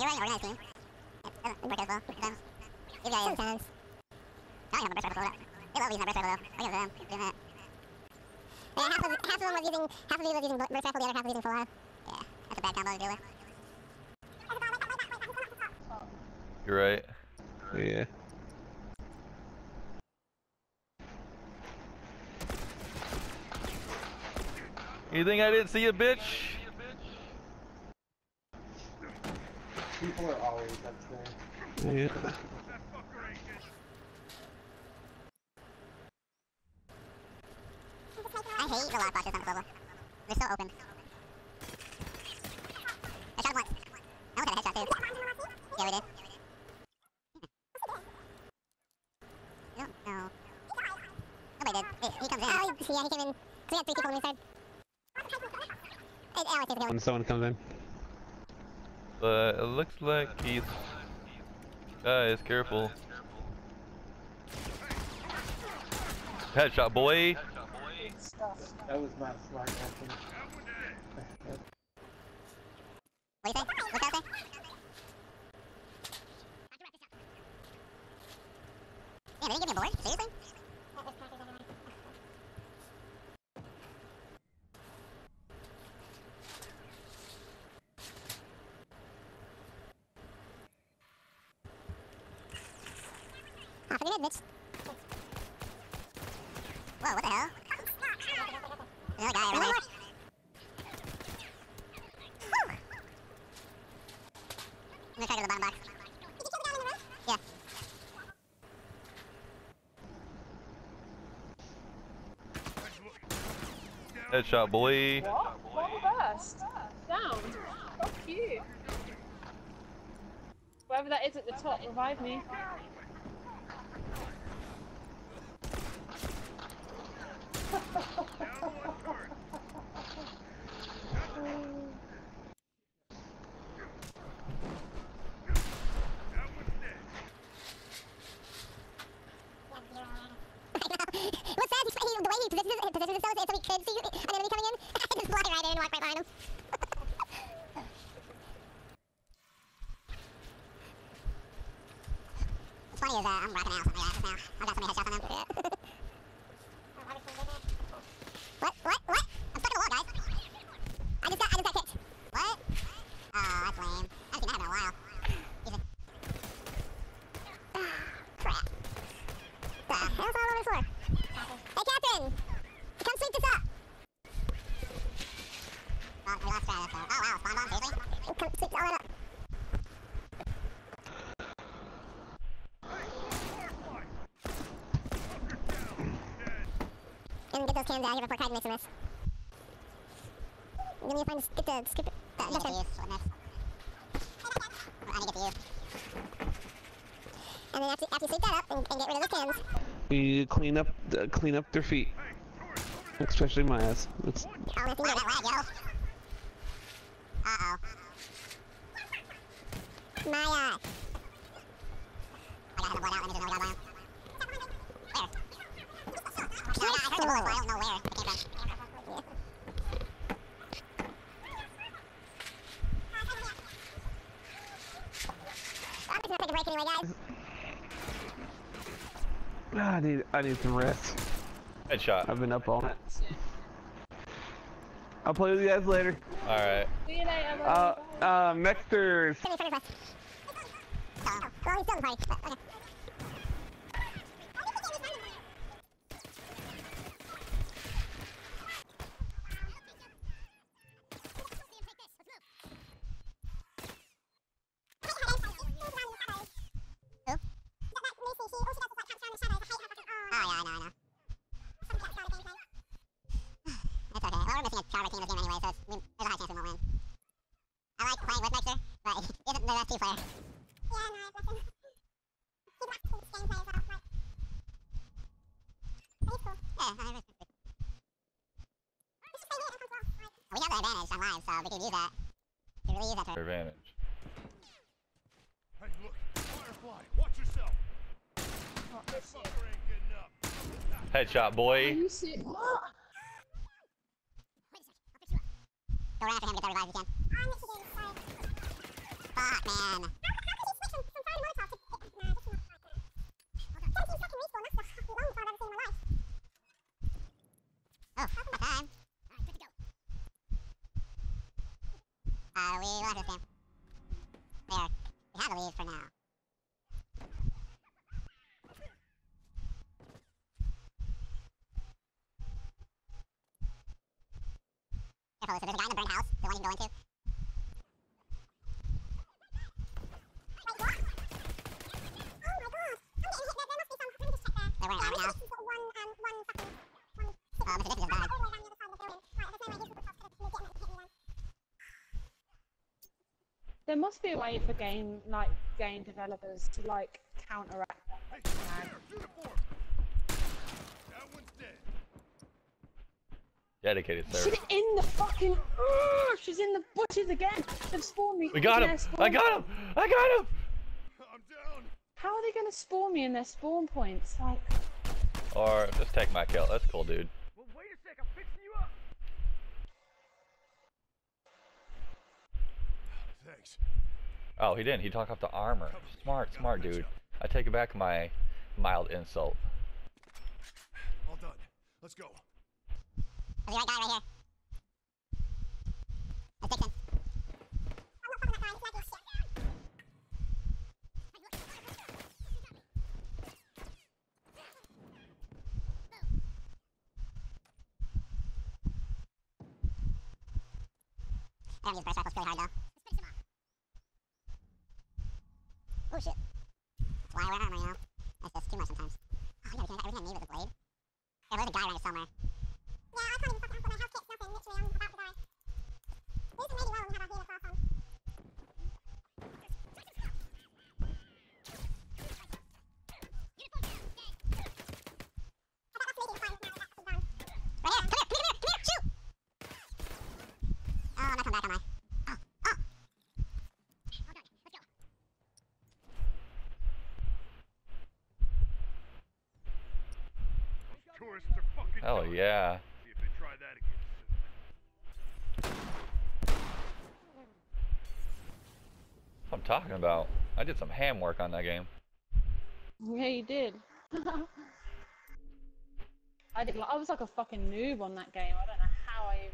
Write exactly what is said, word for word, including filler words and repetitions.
you're running an organized team, it doesn't work as well sometimes. These guys, sometimes. I don't have a burst rifle, so they love using that burst rifle though. I give it to them, doing that. Yeah, half of, half of them was using, half of these was using burst rifle, the other half was using full auto. Yeah, that's a bad combo to deal with. You're right. Yeah. You think I didn't see you, bitch? People are always up there. Yeah. I hate the lock boxes on this level. They're so open. I shot him once. I almost had a headshot too. Yeah, we did. I don't know. Nobody did. It, he comes in. Oh, he, yeah, he came in. So we had three people on the side. It, oh, I think When someone comes in. But it looks like he's... Guys, careful. Headshot, boy. That was not smart action. What do you think? What's that say? Yeah, they didn't give me a board? Seriously? Off of your head, bitch. Whoa, what the hell? There's another guy around there. Whew. I'm gonna try to go to the bottom box. Did you kill the guy in the roof? Yeah. Headshot, boy. What? What burst? Down. Fuck you. Whoever that is at the top, revive me. What's that? He, he, the way he positions, positions himself so he could see an enemy coming in, just fly right in and walk right behind him. What's funny is uh, I'm rocking out some of the asses now. I've got so many headshots on them. Yeah. What? What? What? I'm stuck in a wall, guys. I just got, I just got kicked. What? Oh, that's lame. I haven't seen that happen in a while. Even. Crap. The hell's all over the floor? Hey, Captain! Come sweep this up! Oh, we lost Stratus, so. Oh, wow, spawn bomb, seriously? Come sweep all that up. And get those cans out here before Kaiden makes a mess. Then you find get the skip it. Uh, I need to get to you. I need to get to you. And then after, after you sweep that up and, and get rid of those cans. You clean up, uh, clean up their feet. Especially my ass. It's... Oh, that's wow, that lag, yo. Uh-oh. My, uh... I gotta have the blood out, let me just know we got one. Where? No, I, got, I heard the bullets, but I don't know where it came from. I'm just gonna take a break anyway, guys. Ah, I need, I need some rest. Headshot. I've been up all night. I'll play with you guys later. Alright. See you later, Uh, uh, Mexters. Send me friend request. Oh, well, he's still in the party, but okay. We're missing a Charlie team in this game anyway, so it's, we, there's a high chance we won't win. I like playing with Mexer, but he isn't the best two player. Yeah, no, it's nothing. He blocks his gameplay, so, like... But he's cool. Yeah, I was pretty cool. Let's just play it, that comes well. Like... We have the advantage on live, so we can use that. We can really use that to... Advantage. Hey, look, Firefly, watch yourself. Oh, That fucker ain't getting up. Headshot, boy. you see what? Go right after him, get that revive if you can. I'm Michigan, sorry. Fuck. fuck, man. Oh, my time. Alright, good to go. Uh, we lost this game. There. We had to leave for now. Careful, so there's a guy in the burned house, the one you can go into. They weren't armor now. Oh, Mister Dick just died. There must be a way for game, like, game developers to, like, counteract that. Hey, there, uniform. That one's dead. Dedicated She's service. in the fucking. Ugh, she's in the bushes again. They've spawned me. We got in him! their spawn I got him! I got him! I'm down. How are they gonna spawn me in their spawn points? Like, Or just take my kill. That's cool, dude. Well, wait a sec. I'm fixing you up. Thanks. Oh, he didn't. He took off the armor. Smart, smart, dude. I take back my mild insult. All done. Let's go. There's the right guy right here. That's Dixon. I'm not fucking that guy. He's not doing shit. I haven't used burst rifles really hard though. Oh shit. Why wear armor, you know? That's just too much sometimes. Oh yeah, we can everything I need with a blade. Yeah, there's a guy around here somewhere. Yeah, I can't even fucking put my health kit stuff in, literally, I'm about to die. These are maybe well when we have our healer class on. Right here! Come here! Come here! Come here! Shoot! Oh, I'm not coming back, am I? Oh! Oh! Well done. Let's go. Tourists are fucking Hell done. yeah. See if they try that again soon. That's what I'm talking about. I did some ham work on that game. yeah, you did. I did. I was like a fucking noob on that game. I don't know how I even